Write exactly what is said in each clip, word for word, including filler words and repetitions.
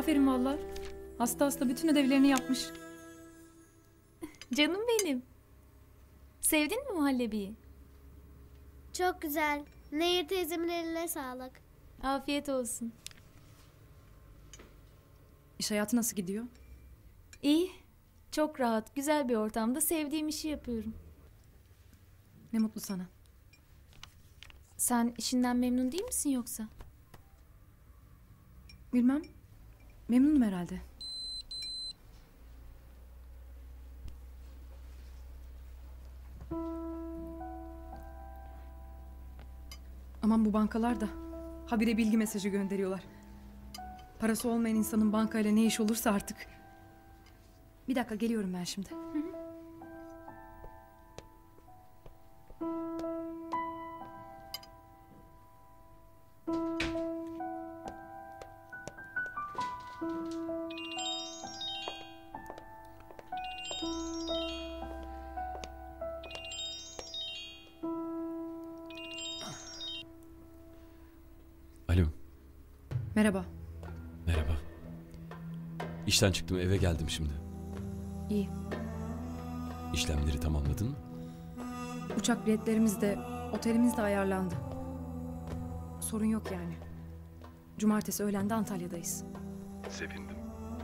Aferin vallahi. Hasta hasta bütün ödevlerini yapmış. Canım benim. Sevdin mi muhallebiyi? Çok güzel. Nehir teyzemin eline sağlık. Afiyet olsun. İş hayatı nasıl gidiyor? İyi. Çok rahat, güzel bir ortamda sevdiğim işi yapıyorum. Ne mutlu sana. Sen işinden memnun değil misin yoksa? Bilmem. Memnunum herhalde. Aman bu bankalar da habire bilgi mesajı gönderiyorlar. Parası olmayan insanın bankayla ne iş olursa artık. Bir dakika geliyorum ben şimdi. Hı hı. Alo. Merhaba. Merhaba. İşten çıktım, eve geldim şimdi. İyi. İşlemleri tamamladın mı? Uçak biletlerimiz de otelimiz de ayarlandı. Sorun yok yani. Cumartesi öğlende Antalya'dayız. Sevindim.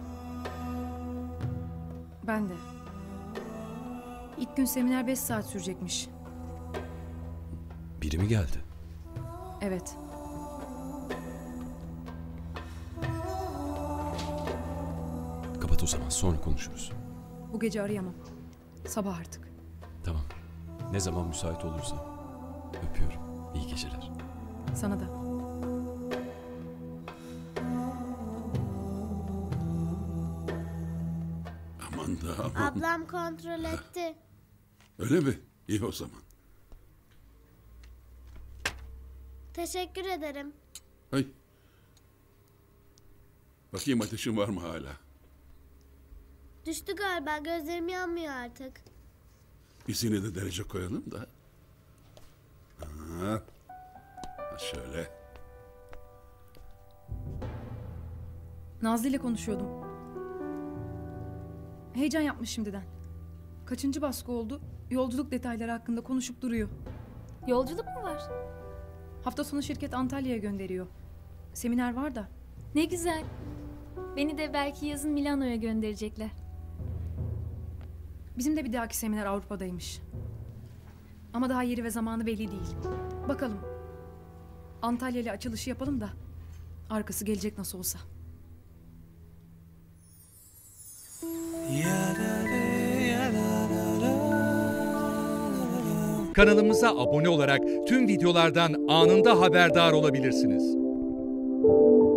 Ben de. İlk gün seminer beş saat sürecekmiş. Biri mi geldi? Evet. Kapat o zaman, sonra konuşuruz. Bu gece arayamam. Sabah artık. Tamam. Ne zaman müsait olursa. Öpüyorum. İyi geceler. Sana da. Aman da aman. Ablam kontrol etti. Öyle mi? İyi o zaman. Teşekkür ederim. Hay. Bakayım ateşin var mı hala? Düştü galiba, gözlerim yanmıyor artık. Biz yine de derece koyalım da. Ha. Ha şöyle. Nazlı ile konuşuyordum. Heyecan yapmış şimdiden. Kaçıncı baskı oldu? Yolculuk detayları hakkında konuşup duruyor. Yolculuk mu var? Hafta sonu şirket Antalya'ya gönderiyor. Seminer var da. Ne güzel. Beni de belki yazın Milano'ya gönderecekler. Bizim de bir dahaki seminer Avrupa'daymış. Ama daha yeri ve zamanı belli değil. Bakalım. Antalya ile açılışı yapalım da arkası gelecek nasıl olsa. Kanalımıza abone olarak tüm videolardan anında haberdar olabilirsiniz.